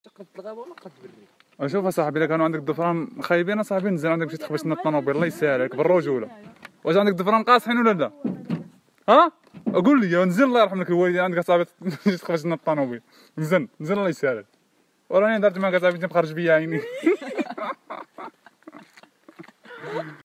قد الغابه ولا قد بري. اشوف اصاحبي الا كانوا عندك الضفران خايبين اصاحبي نزل عندك باش تخبش لنا الطوموبيل الله يسهل عليك بالرجوله. واش عندك الضفران قاصحين ولا لا؟ ها؟ قول لي نزل الله يرحم لك الوالدين عندك اصاحبي تجي تخبش لنا الطوموبيل. نزل الله يسهل. وراني درت معاك اصاحبي تبقى خرج بيا عيني.